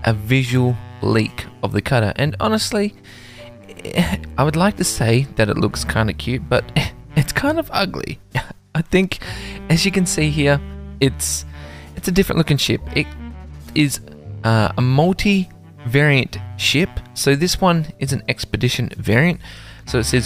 a visual leak of the cutter. And honestly, I would like to say that it looks kind of cute, but it's kind of ugly. I think, as you can see here, it's a different looking ship. It is a multi-variant ship. So this one is an expedition variant. So it says